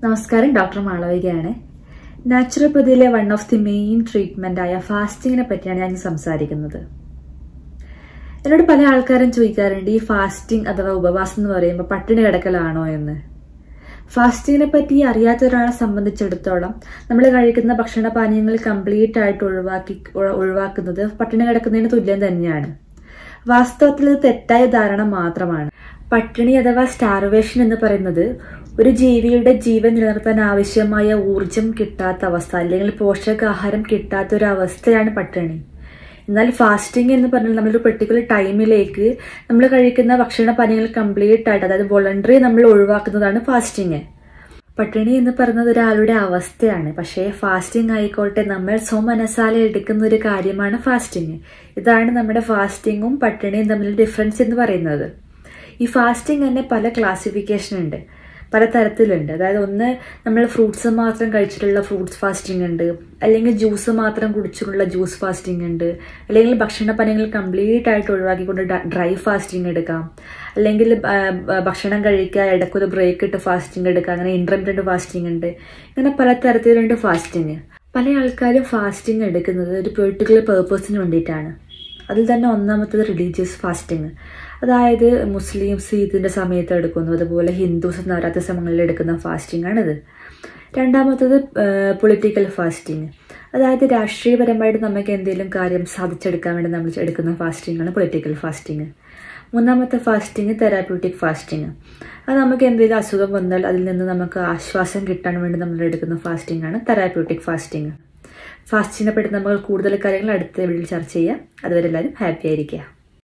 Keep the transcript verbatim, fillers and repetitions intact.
നമസ്കാരം, ഡോക്ടർ മാളവികയാണ്. നാച്ചുറോപ്പതിയിലെ one of the main treatment ആയ ഫാസ്റ്റിങ്ങിനെ പറ്റിയാണ് ഞാൻ സംസാരിക്കുന്നത്. എന്നോട് പല ആൾക്കാരും ചോദിക്കാറുണ്ട്, ഈ ഫാസ്റ്റിംഗ് അഥവാ ഉപവാസം എന്ന് പറയുമ്പോൾ പട്ടിണി കിടക്കലാണോ എന്ന്. ഫാസ്റ്റിങ്ങിനെ പറ്റി അറിയാത്ത ഒരാളെ സംബന്ധിച്ചിടത്തോളം നമ്മൾ കഴിക്കുന്ന ഭക്ഷണപാനീയങ്ങൾ കംപ്ലീറ്റ് ആയിട്ട് ഒഴിവാക്കി ഒഴിവാക്കുന്നത് പട്ടിണി കിടക്കുന്നതിന് തുല്യം തന്നെയാണ്. വാസ്തവത്തിൽ ഇത് തെറ്റായ ധാരണ മാത്രമാണ്. പട്ടിണി അഥവാ സ്റ്റാർവേഷൻ എന്ന് പറയുന്നത് ഒരു ജീവിയുടെ ജീവൻ നിലനിർത്താൻ ആവശ്യമായ ഊർജം കിട്ടാത്ത അവസ്ഥ, അല്ലെങ്കിൽ പോഷകാഹാരം കിട്ടാത്ത ഒരു അവസ്ഥയാണ് പട്ടിണി. എന്നാൽ ഫാസ്റ്റിംഗ് എന്ന് പറഞ്ഞാൽ നമ്മളൊരു പെർട്ടിക്കുലർ ടൈമിലേക്ക് നമ്മൾ കഴിക്കുന്ന ഭക്ഷണപാനീയങ്ങൾ കംപ്ലീറ്റ് ആയിട്ട്, അതായത് വോളണ്ടറി നമ്മൾ ഒഴിവാക്കുന്നതാണ് ഫാസ്റ്റിംഗ്. പട്ടിണി എന്ന് പറയുന്നത് ഒരാളുടെ അവസ്ഥയാണ്. പക്ഷേ ഫാസ്റ്റിംഗ് ആയിക്കോട്ടെ, നമ്മൾ സ്വമനസാലെ എടുക്കുന്ന ഒരു കാര്യമാണ് ഫാസ്റ്റിംഗ്. ഇതാണ് നമ്മുടെ ഫാസ്റ്റിങ്ങും പട്ടിണിയും തമ്മിലുള്ള ഡിഫറൻസ് എന്ന് പറയുന്നത്. ഈ ഫാസ്റ്റിംഗ് തന്നെ പല ക്ലാസിഫിക്കേഷൻ ഉണ്ട്, പല തരത്തിലുണ്ട്. അതായത് ഒന്ന്, നമ്മൾ ഫ്രൂട്ട്സ് മാത്രം കഴിച്ചിട്ടുള്ള ഫ്രൂട്ട്സ് ഫാസ്റ്റിംഗ് ഉണ്ട്, അല്ലെങ്കിൽ ജ്യൂസ് മാത്രം കുടിച്ചിട്ടുള്ള ജ്യൂസ് ഫാസ്റ്റിംഗ് ഉണ്ട്, അല്ലെങ്കിൽ ഭക്ഷണപാനീയങ്ങൾ കംപ്ലീറ്റ് ആയിട്ട് ഒഴിവാക്കിക്കൊണ്ട് ഡ്രൈ ഫാസ്റ്റിംഗ് എടുക്കാം, അല്ലെങ്കിൽ ഭക്ഷണം കഴിക്കുക ഇടയ്ക്കൊരു ബ്രേക്ക് ഇട്ട് ഫാസ്റ്റിംഗ് എടുക്കുക, അങ്ങനെ ഇന്റർമിറ്റന്റ് ഫാസ്റ്റിംഗ് ഉണ്ട്. ഇങ്ങനെ പല തരത്തിലുണ്ട് ഫാസ്റ്റിംഗ്. പല ആൾക്കാരും ഫാസ്റ്റിംഗ് എടുക്കുന്നത് ഒരു പെർട്ടിക്കുലർ പേർപ്പസിന് വേണ്ടിയിട്ടാണ്. അതിൽ തന്നെ ഒന്നാമത്തത് റിലീജിയസ് ഫാസ്റ്റിംഗ്, അതായത് മുസ്ലിംസ് ഈദിൻ്റെ സമയത്ത് എടുക്കുന്നു, അതുപോലെ ഹിന്ദുസ് നവരാത്രി സമയങ്ങളിൽ എടുക്കുന്ന ഫാസ്റ്റിംഗ് ആണിത്. രണ്ടാമത്തത് പൊളിറ്റിക്കൽ ഫാസ്റ്റിംഗ്, അതായത് രാഷ്ട്രീയപരമായിട്ട് നമുക്ക് എന്തെങ്കിലും കാര്യം സാധിച്ചെടുക്കാൻ വേണ്ടി നമ്മൾ എടുക്കുന്ന ഫാസ്റ്റിംഗ് ആണ് പൊളിറ്റിക്കൽ ഫാസ്റ്റിംഗ്. മൂന്നാമത്തെ ഫാസ്റ്റിംഗ് തെറാപ്യൂട്ടിക് ഫാസ്റ്റിംഗ്, അത് നമുക്ക് എന്തെങ്കിലും അസുഖം വന്നാൽ അതിൽ നിന്ന് നമുക്ക് ആശ്വാസം കിട്ടാൻ വേണ്ടി നമ്മൾ എടുക്കുന്ന ഫാസ്റ്റിംഗ് ആണ് തെറാപ്യൂട്ടിക് ഫാസ്റ്റിംഗ്. ഫാസ്റ്റിങ്ങിനെ പറ്റി നമ്മൾ കൂടുതൽ കാര്യങ്ങൾ അടുത്ത വീഡിയോയിൽ ചർച്ച ചെയ്യാം. അതുവരെ എല്ലാവരും ഹാപ്പി ആയിരിക്കുക.